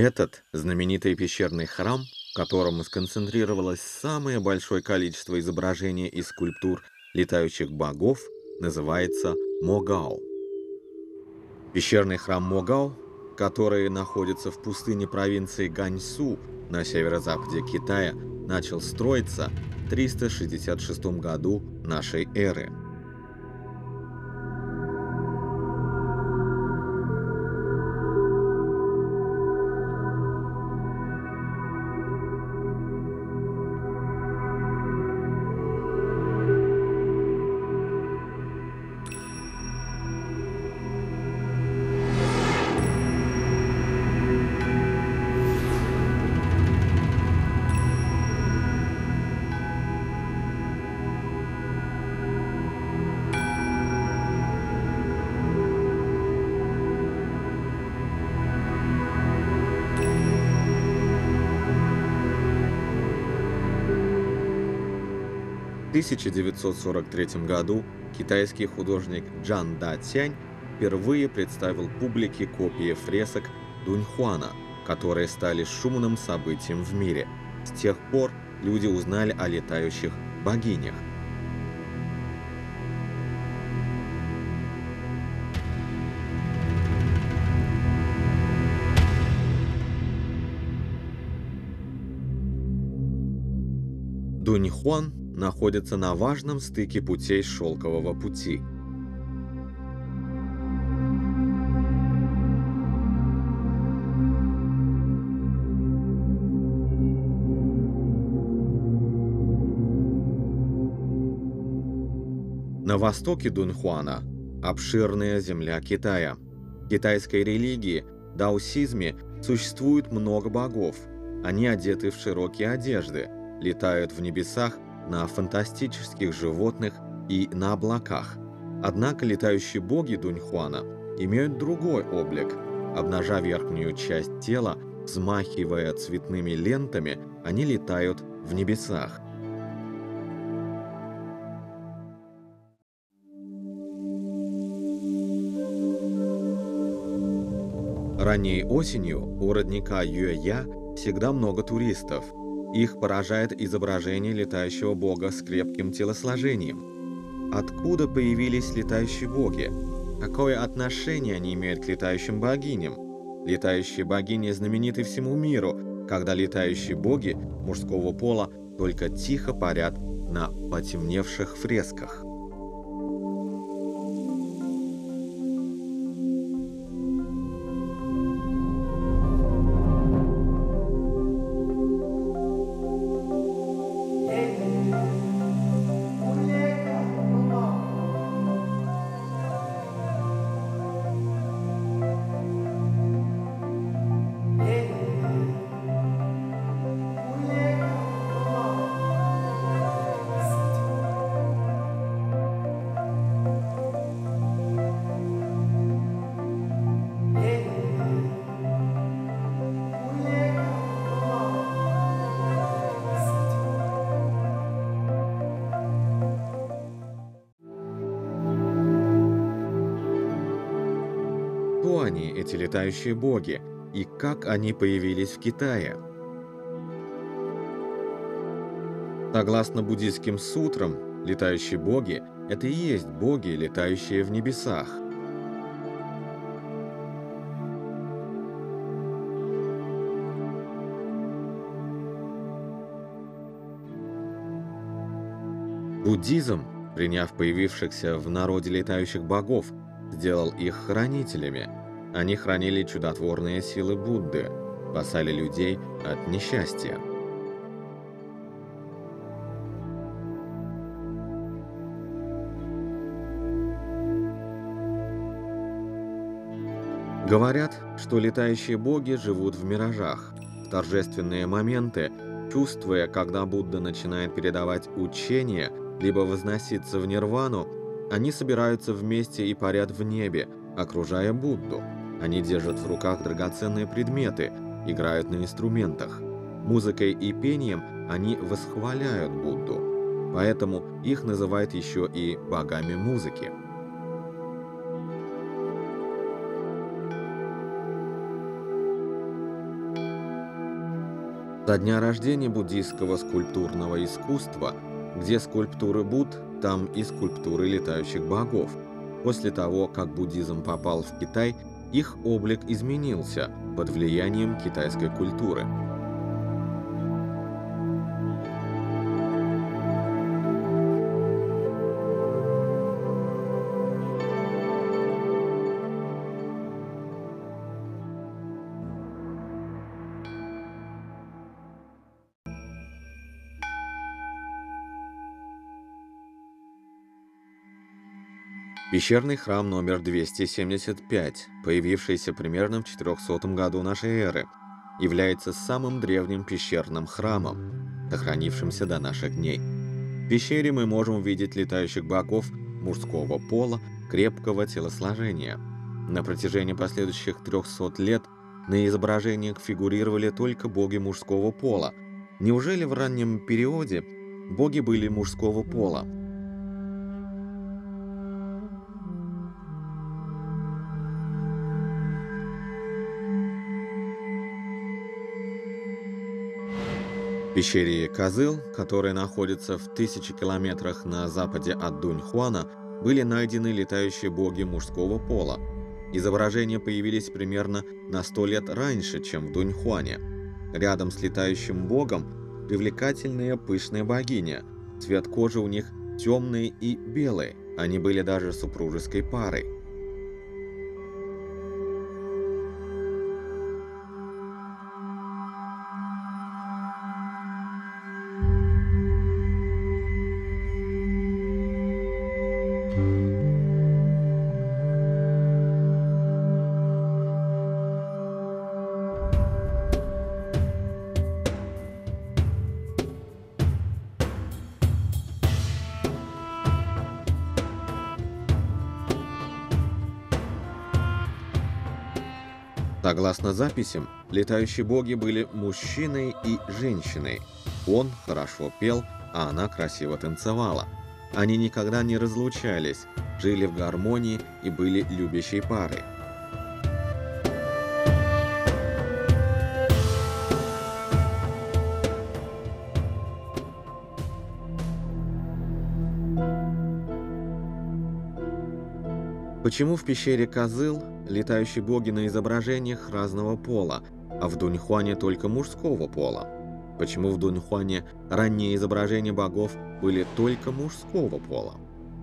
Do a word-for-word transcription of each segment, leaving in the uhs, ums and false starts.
Этот знаменитый пещерный храм, в котором сконцентрировалось самое большое количество изображений и скульптур летающих богов, называется Могау. Пещерный храм Могау, который находится в пустыне провинции Ганьсу на северо-западе Китая, начал строиться в триста шестьдесят шестом году нашей эры. В тысяча девятьсот сорок третьем году китайский художник Чжан Дацянь впервые представил публике копии фресок Дуньхуана, которые стали шумным событием в мире. С тех пор люди узнали о летающих богинях. Дуньхуан находится на важном стыке путей Шелкового пути. На востоке Дуньхуана обширная земля Китая. В китайской религии, даосизме, существует много богов. Они одеты в широкие одежды, летают в небесах на фантастических животных и на облаках. Однако летающие боги Дуньхуана имеют другой облик. Обнажа верхнюю часть тела, взмахивая цветными лентами, они летают в небесах. Ранней осенью у родника Юэя всегда много туристов. Их поражает изображение летающего бога с крепким телосложением. Откуда появились летающие боги? Какое отношение они имеют к летающим богиням? Летающие богини знамениты всему миру, когда летающие боги мужского пола только тихо парят на потемневших фресках. Кто они, эти летающие боги, и как они появились в Китае? Согласно буддийским сутрам, летающие боги – это и есть боги, летающие в небесах. Буддизм, приняв появившихся в народе летающих богов, сделал их хранителями. Они хранили чудотворные силы Будды, спасали людей от несчастья. Говорят, что летающие боги живут в миражах. В торжественные моменты, чувствуя, когда Будда начинает передавать учения, либо возноситься в нирвану, они собираются вместе и парят в небе, окружая Будду. Они держат в руках драгоценные предметы, играют на инструментах. Музыкой и пением они восхваляют Будду, поэтому их называют еще и богами музыки. Со дня рождения буддийского скульптурного искусства, где скульптуры Будд, там и скульптуры летающих богов. После того, как буддизм попал в Китай, их облик изменился под влиянием китайской культуры. Пещерный храм номер двести семьдесят пять, появившийся примерно в четырехсотом году нашей эры, является самым древним пещерным храмом, сохранившимся до наших дней. В пещере мы можем увидеть летающих богов мужского пола, крепкого телосложения. На протяжении последующих трехсот лет на изображениях фигурировали только боги мужского пола. Неужели в раннем периоде боги были мужского пола? В пещере Козыл, которая находится в тысячи километрах на западе от Дуньхуана, были найдены летающие боги мужского пола. Изображения появились примерно на сто лет раньше, чем в Дуньхуане. Рядом с летающим богом привлекательная пышная богиня. Цвет кожи у них темный и белый, они были даже супружеской парой. Согласно записям, летающие боги были мужчиной и женщиной. Он хорошо пел, а она красиво танцевала. Они никогда не разлучались, жили в гармонии и были любящей парой. Почему в пещере Козыл летающие боги на изображениях разного пола, а в Дуньхуане только мужского пола? Почему в Дуньхуане ранние изображения богов были только мужского пола?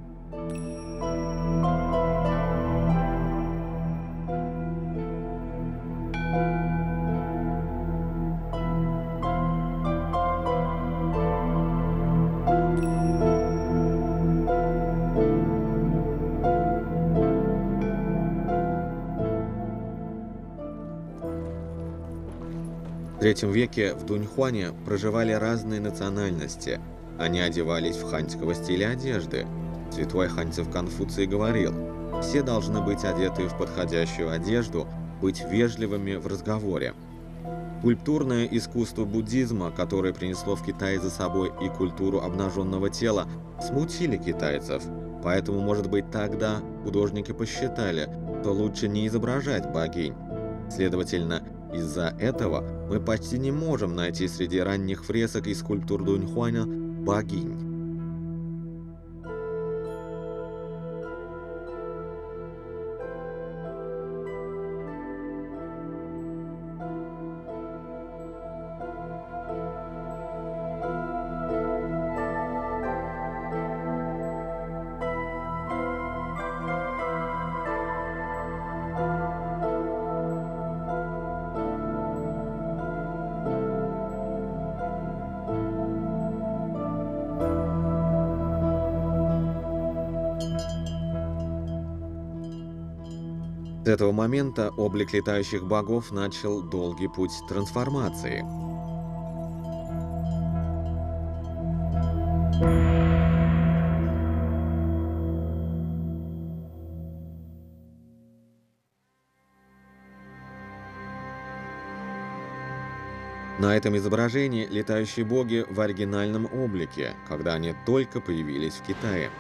В третьем веке в Дуньхуане проживали разные национальности. Они одевались в ханьского стиля одежды. Святой ханьцев Конфуций говорил: «Все должны быть одеты в подходящую одежду, быть вежливыми в разговоре». Культурное искусство буддизма, которое принесло в Китай за собой и культуру обнаженного тела, смутили китайцев. Поэтому, может быть, тогда художники посчитали, что лучше не изображать богинь. Следовательно, из-за этого мы почти не можем найти среди ранних фресок и скульптур Дуньхуана богинь. С этого момента облик летающих богов начал долгий путь трансформации. На этом изображении летающие боги в оригинальном облике, когда они только появились в Китае.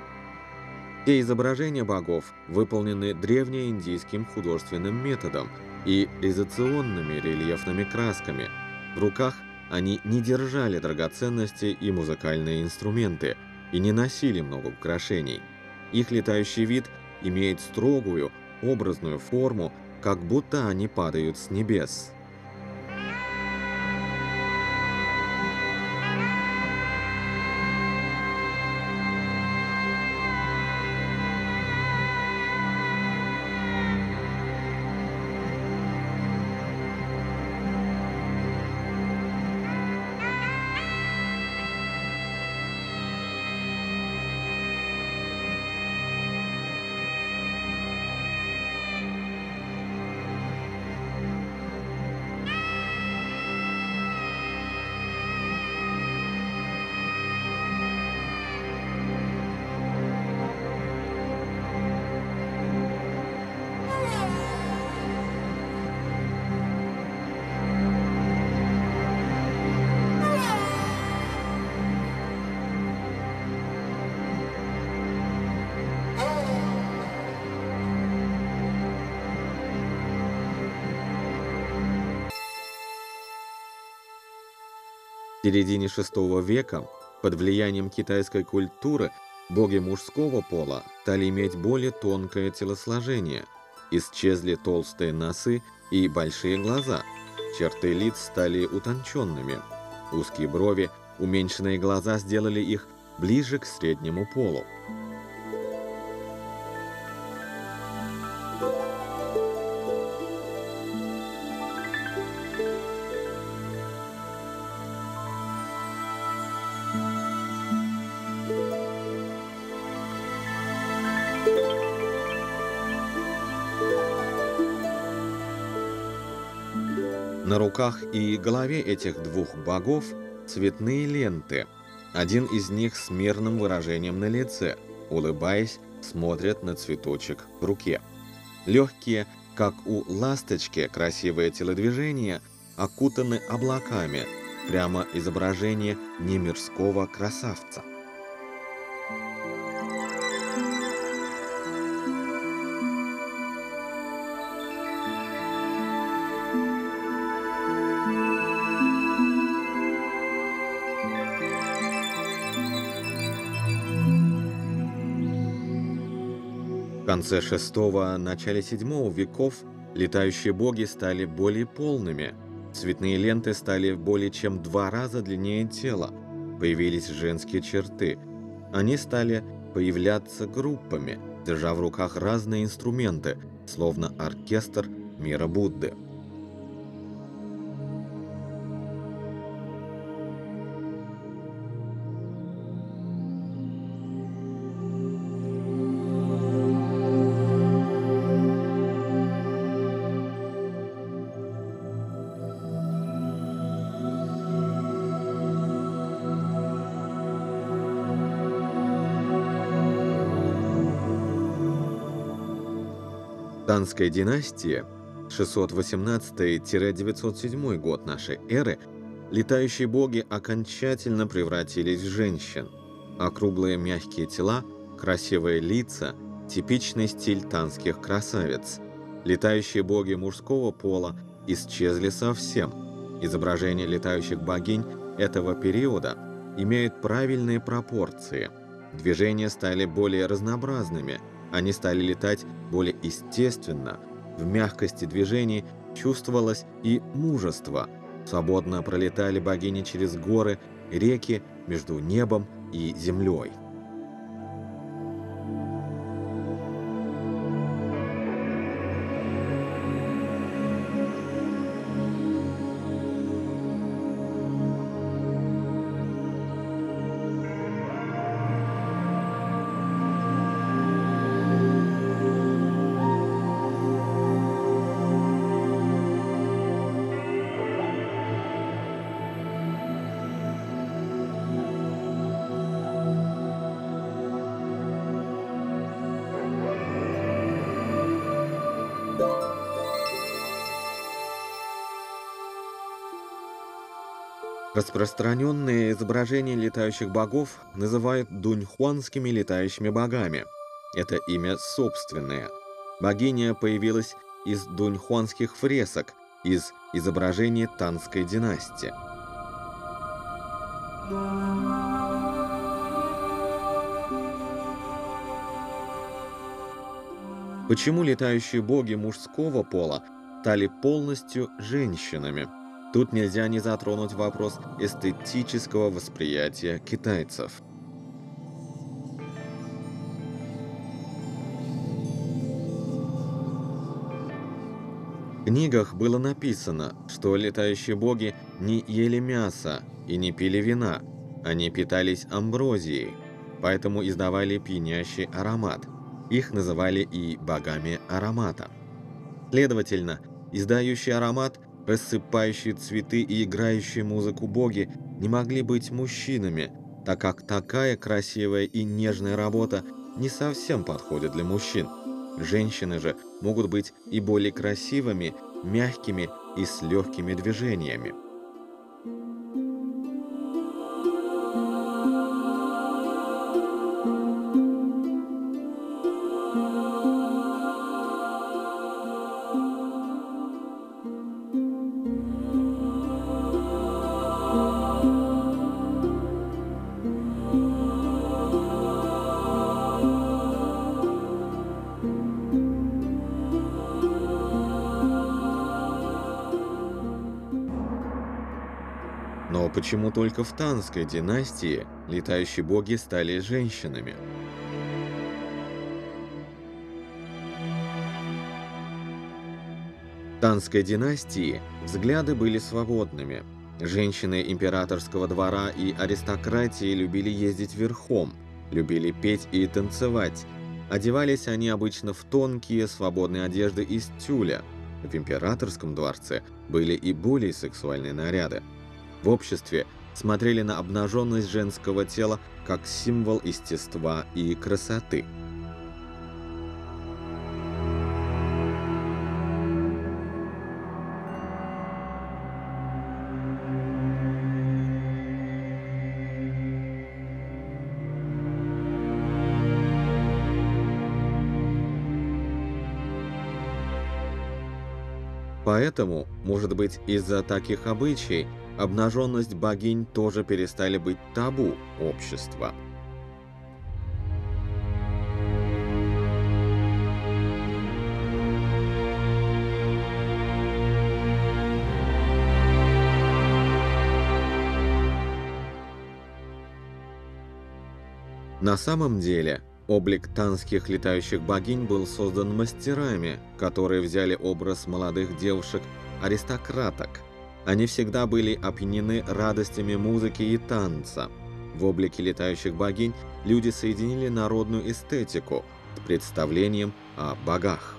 Все изображения богов выполнены древнеиндийским художественным методом, и изоционными рельефными красками. В руках они не держали драгоценности и музыкальные инструменты и не носили много украшений. Их летающий вид имеет строгую, образную форму, как будто они падают с небес. В середине шестого века под влиянием китайской культуры боги мужского пола стали иметь более тонкое телосложение. Исчезли толстые носы и большие глаза. Черты лиц стали утонченными. Узкие брови, уменьшенные глаза сделали их ближе к среднему полу. На руках и голове этих двух богов цветные ленты. Один из них с мирным выражением на лице, улыбаясь, смотрит на цветочек в руке. Легкие, как у ласточки, красивые телодвижения окутаны облаками, прямо изображение немирского красавца. В конце шестого – начале седьмого веков летающие боги стали более полными. Цветные ленты стали более чем в два раза длиннее тела. Появились женские черты. Они стали появляться группами, держа в руках разные инструменты, словно оркестр мира Будды. Танская династия, шестьсот восемнадцатый — девятьсот седьмой год нашей эры, летающие боги окончательно превратились в женщин. Округлые мягкие тела, красивые лица, типичный стиль танских красавиц. Летающие боги мужского пола исчезли совсем. Изображения летающих богинь этого периода имеют правильные пропорции. Движения стали более разнообразными. Они стали летать более естественно. В мягкости движений чувствовалось и мужество. Свободно пролетали богини через горы, реки, между небом и землей. Распространенные изображения летающих богов называют дуньхуанскими летающими богами. Это имя собственное. Богиня появилась из дуньхуанских фресок, из изображений Танской династии. Почему летающие боги мужского пола стали полностью женщинами? Тут нельзя не затронуть вопрос эстетического восприятия китайцев. В книгах было написано, что летающие боги не ели мясо и не пили вина, они питались амброзией, поэтому издавали пьянящий аромат. Их называли и богами аромата. Следовательно, издающий аромат, рассыпающие цветы и играющие музыку боги не могли быть мужчинами, так как такая красивая и нежная работа не совсем подходит для мужчин. Женщины же могут быть и более красивыми, мягкими и с легкими движениями. Но почему только в Танской династии летающие боги стали женщинами? В Танской династии взгляды были свободными. Женщины императорского двора и аристократии любили ездить верхом, любили петь и танцевать. Одевались они обычно в тонкие свободные одежды из тюля. В императорском дворце были и более сексуальные наряды. В обществе смотрели на обнаженность женского тела как символ естества и красоты. Поэтому, может быть, из-за таких обычаев, обнаженность богинь тоже перестали быть табу общества. На самом деле, облик танских летающих богинь был создан мастерами, которые взяли образ молодых девушек-аристократок. Они всегда были опьянены радостями музыки и танца. В облике летающих богинь люди соединили народную эстетику с представлением о богах.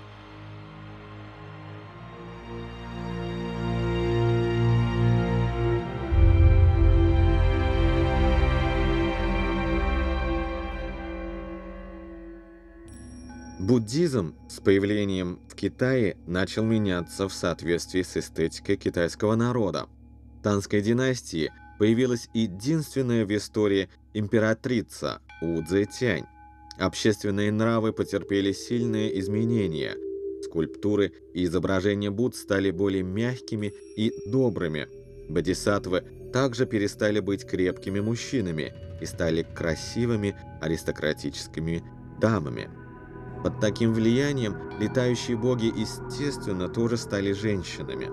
Буддизм с появлением в Китае начал меняться в соответствии с эстетикой китайского народа. В Танской династии появилась единственная в истории императрица У Цзэтянь. Общественные нравы потерпели сильные изменения. Скульптуры и изображения Будд стали более мягкими и добрыми. Бодхисаттвы также перестали быть крепкими мужчинами и стали красивыми аристократическими дамами. Под таким влиянием летающие боги, естественно, тоже стали женщинами.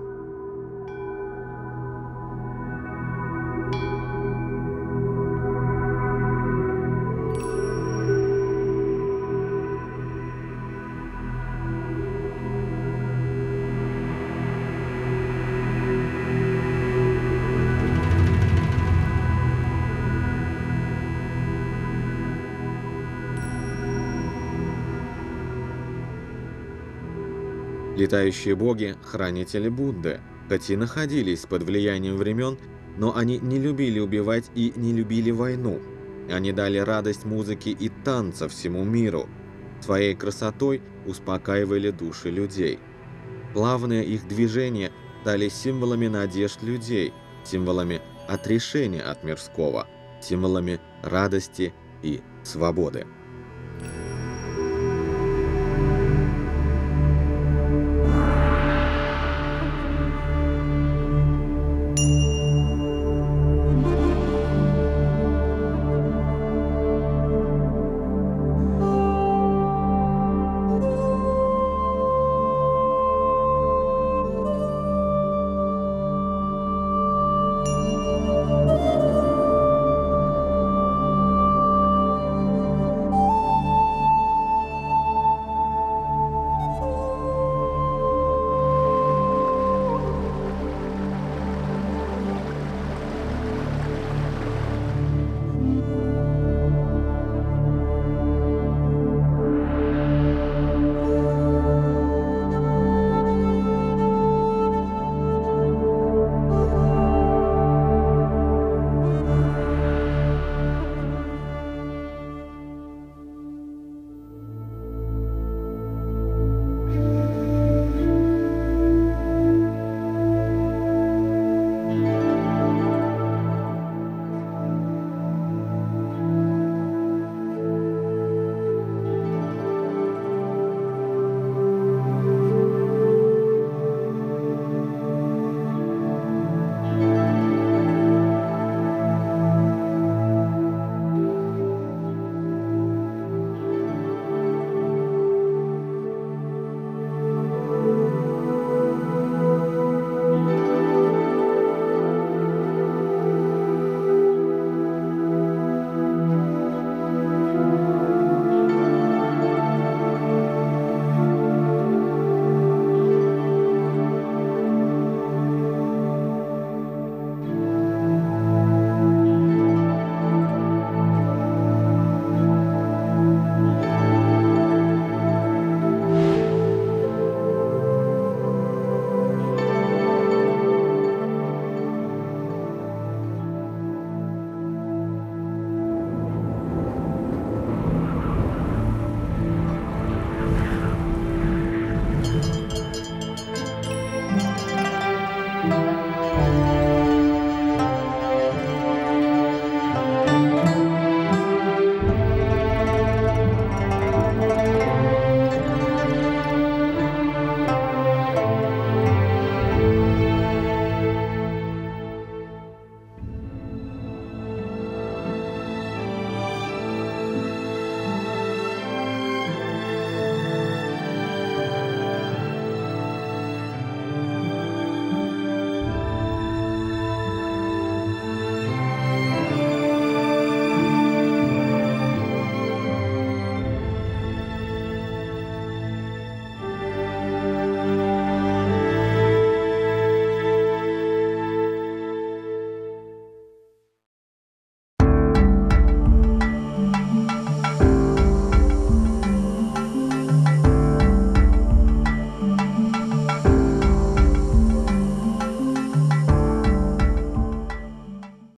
Летающие боги – хранители Будды, хоть и находились под влиянием времен, но они не любили убивать и не любили войну. Они дали радость музыке и танца всему миру. Своей красотой успокаивали души людей. Плавные их движения стали символами надежд людей, символами отрешения от мирского, символами радости и свободы.